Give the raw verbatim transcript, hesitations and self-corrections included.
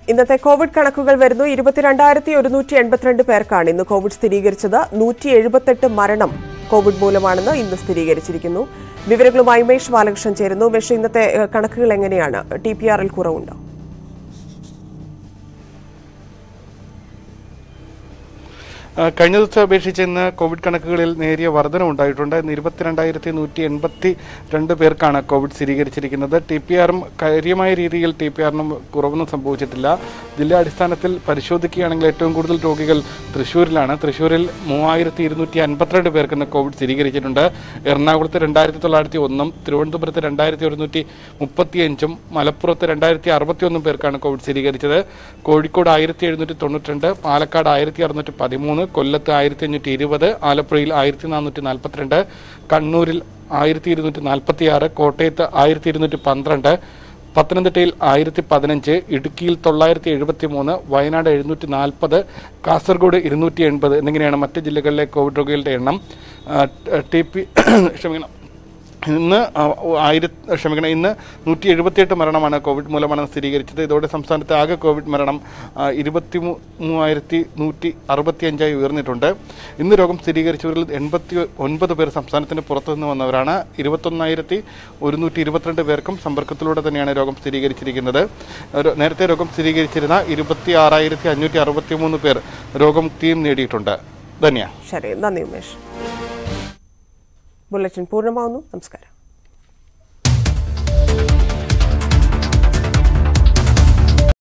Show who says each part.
Speaker 1: ഇന്നത്തെ കോവിഡ് കണക്കുകൾ വരുന്നു. ഇരുപത്തിരണ്ടായിരത്തി ഒരുന്നൂറ്റി എൺപത്തിരണ്ട് പേർക്കാണ് ഇന്ന് കോവിഡ് സ്ഥിരീകരിച്ചത്. നൂറ്റി എഴുപത്തെട്ട് മരണം കോവിഡ് മൂലമാണെന്ന് ഇന്ന് സ്ഥിരീകരിച്ചിരിക്കുന്നു. വിവരങ്ങളുമായി ഉമേഷ് ബാലകൃഷ്ണൻ ചേരുന്നു. ഉമേഷ്, ഇന്നത്തെ കണക്കുകൾ എങ്ങനെയാണ്? ടി പി ആറിൽ കുറവുണ്ടോ?
Speaker 2: കഴിഞ്ഞ ദിവസം അപേക്ഷിച്ച് ഇന്ന് കോവിഡ് കണക്കുകളിൽ നേരിയ വർധന ഉണ്ടായിട്ടുണ്ട്. ഇന്ന് ഇരുപത്തിരണ്ടായിരത്തി നൂറ്റി എൺപത്തി രണ്ട് പേർക്കാണ് കോവിഡ് സ്ഥിരീകരിച്ചിരിക്കുന്നത്. ടി പി ആറും കാര്യമായ രീതിയിൽ ടി പി ആറിനും കുറവൊന്നും സംഭവിച്ചിട്ടില്ല. ജില്ലാ അടിസ്ഥാനത്തിൽ പരിശോധിക്കുകയാണെങ്കിൽ ഏറ്റവും കൂടുതൽ രോഗികൾ തൃശ്ശൂരിലാണ്. തൃശ്ശൂരിൽ മൂവായിരത്തി ഇരുന്നൂറ്റി അൻപത്തിരണ്ട് പേർക്ക് ഇന്ന് കോവിഡ് സ്ഥിരീകരിച്ചിട്ടുണ്ട്. എറണാകുളത്ത് രണ്ടായിരത്തി തൊള്ളായിരത്തി ഒന്നും തിരുവനന്തപുരത്ത് രണ്ടായിരത്തി ഒരുന്നൂറ്റി മുപ്പത്തിയഞ്ചും മലപ്പുറത്ത് രണ്ടായിരത്തി അറുപത്തി ഒന്നും പേർക്കാണ് കോവിഡ് സ്ഥിരീകരിച്ചത്. കോഴിക്കോട് ആയിരത്തി എഴുന്നൂറ്റി തൊണ്ണൂറ്റി രണ്ട്, പാലക്കാട് ആയിരത്തി അറുന്നൂറ്റി പതിമൂന്ന്, കൊല്ലത്ത് ആയിരത്തി അഞ്ഞൂറ്റി ഇരുപത്, ആലപ്പുഴയിൽ ആയിരത്തി നാനൂറ്റി നാൽപ്പത്തിരണ്ട്, കണ്ണൂരിൽ ആയിരത്തി ഇരുന്നൂറ്റി നാൽപ്പത്തി ആറ്, കോട്ടയത്ത് ആയിരത്തി ഇരുന്നൂറ്റി പന്ത്രണ്ട്, പത്തനംതിട്ടയിൽ ആയിരത്തി പതിനഞ്ച്, ഇടുക്കിയിൽ തൊള്ളായിരത്തി എഴുപത്തി മൂന്ന്, വയനാട് എഴുന്നൂറ്റി നാൽപ്പത്, കാസർഗോഡ് ഇരുന്നൂറ്റി എൺപത് എന്നിങ്ങനെയാണ് മറ്റ് ജില്ലകളിലെ കോവിഡ് രോഗികളുടെ എണ്ണം. ടി പി ക്ഷമിക്കണം ഇന്ന് ആയിരത്തി ക്ഷമിക്കണം ഇന്ന് നൂറ്റി എഴുപത്തിയെട്ട് മരണമാണ് കോവിഡ് മൂലമാണ് സ്ഥിരീകരിച്ചത്. ഇതോടെ സംസ്ഥാനത്തെ ആകെ കോവിഡ് മരണം ഇരുപത്തി മൂവായിരത്തി നൂറ്റി അറുപത്തി അഞ്ചായി ഉയർന്നിട്ടുണ്ട്. ഇന്ന് രോഗം സ്ഥിരീകരിച്ചവരിൽ എൺപത്തി ഒൻപത് പേർ സംസ്ഥാനത്തിന് പുറത്തുനിന്ന് വന്നവരാണ്. ഇരുപത്തൊന്നായിരത്തി ഒരുന്നൂറ്റി ഇരുപത്തിരണ്ട് പേർക്കും സമ്പർക്കത്തിലൂടെ തന്നെയാണ് രോഗം സ്ഥിരീകരിച്ചിരിക്കുന്നത്. നേരത്തെ രോഗം സ്ഥിരീകരിച്ചിരുന്ന ഇരുപത്തി ആറായിരത്തി അഞ്ഞൂറ്റി അറുപത്തി മൂന്ന് പേർ രോഗമുക്തിയും നേടിയിട്ടുണ്ട്. ധന്യ.
Speaker 1: ശരി, നന്ദി ഉമേഷ്. ബുള്ളറ്റിൻ പൂർണ്ണമാവുന്നു. നമസ്കാരം.